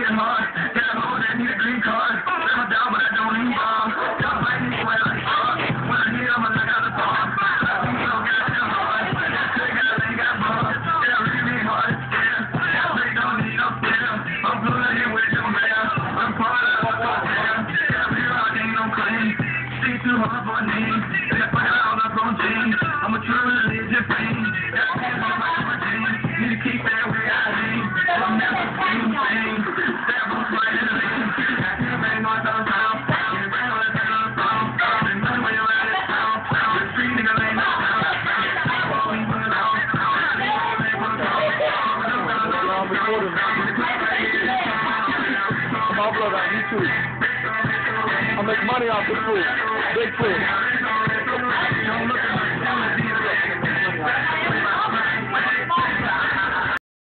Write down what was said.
working hard. Got hoes that need a green card. I'm down, but I don't need bomb. Y'all fight me when I start. When I hit, I'ma knock out the bomb. I think so goddamn hard. That girl ain't got balls. Yeah, really hard. Yeah, that bitch don't need no steel. I'm pulling here with your man. I'm part of the damn. Yeah, we rocking no clean. See too hard for a name. Yeah, fuck it all up on jeans. I'm a true religion fiend. Got hands on my jeans. Need to keep that way I lean. I'm never seen thing. That was right in the lane. Got you bang on the town. You bang on the phone. Been running way around this town. The street nigga ain't no town. We put it out. I'm uploading on YouTube. I make money off the food. Big food.